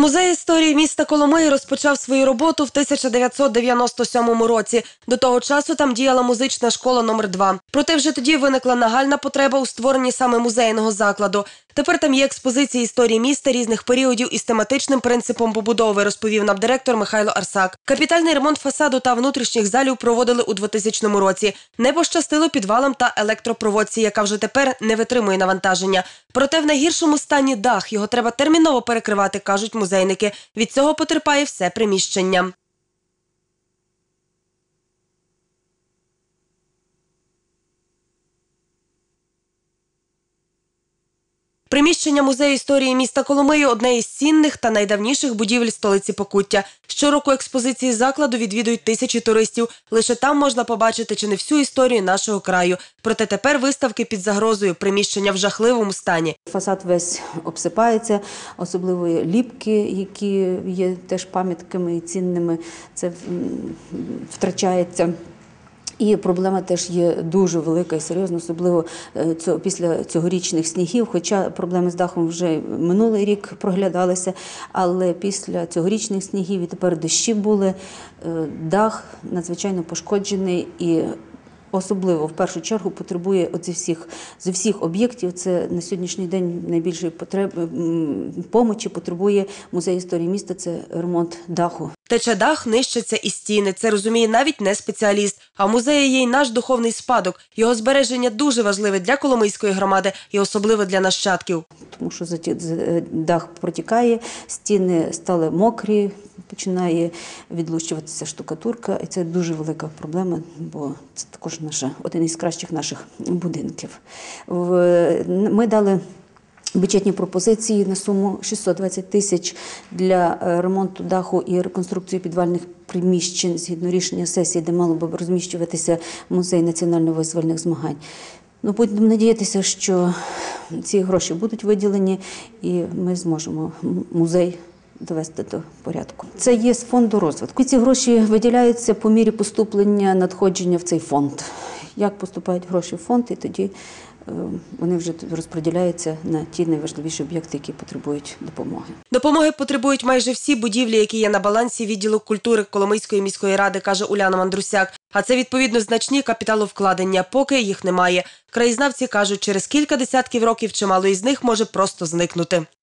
Музей історії міста Коломиї розпочав свою роботу в 1997 році. До того часу там діяла музична школа номер 2. Проте вже тоді виникла нагальна потреба у створенні саме музейного закладу. Тепер там є експозиції історії міста різних періодів із тематичним принципом побудови, розповів нам директор Михайло Арсак. Капітальний ремонт фасаду та внутрішніх залів проводили у 2000 році. Не пощастило підвалам та електропроводці, яка вже тепер не витримує навантаження. Проте в найгіршому стані дах. Його треба терміново перекривати, кажуть музейники. Від цього потерпає все приміщення. Приміщення Музею історії міста Коломиї – одне із цінних та найдавніших будівель столиці Покуття. Щороку експозиції закладу відвідують тисячі туристів. Лише там можна побачити чи не всю історію нашого краю. Проте тепер виставки під загрозою, приміщення в жахливому стані. Фасад весь обсипається, особливо ліпки, які є теж пам'ятками і цінними, це втрачається. І проблема теж є дуже велика і серйозна, особливо після цьогорічних снігів, хоча проблеми з дахом вже минулий рік проглядалися, але після цьогорічних снігів і тепер дощі були, дах надзвичайно пошкоджений і особливо, в першу чергу, потребує зі всіх об'єктів, це на сьогоднішній день найбільшої помочі потребує музей історії міста, це ремонт даху. Тече дах, нищаться і стіни. Це розуміє навіть не спеціаліст. А в музеї є й наш духовний спадок. Його збереження дуже важливе для Коломийської громади і особливо для нащадків. Тому що дах протікає, стіни стали мокрі, починає відлущуватися штукатурка. І це дуже велика проблема, бо це також один із кращих наших будинків. Ми дали бюджетні пропозиції на суму 620 тисяч для ремонту даху і реконструкції підвальних приміщень згідно рішення сесії, де мало б розміщуватися музей національно-визвольних змагань. Будемо надіятися, що ці гроші будуть виділені і ми зможемо музей довести до порядку. Це є з фонду розвитку. Ці гроші виділяються по мірі поступлення надходження в цей фонд. Як поступають гроші в фонд, і тоді вони вже розподіляються на ті найважливіші об'єкти, які потребують допомоги. Допомоги потребують майже всі будівлі, які є на балансі відділу культури Коломийської міської ради, каже Уляна Мандрусяк. А це, відповідно, значні капіталовкладення, поки їх немає. Краєзнавці кажуть, через кілька десятків років чимало із них може просто зникнути.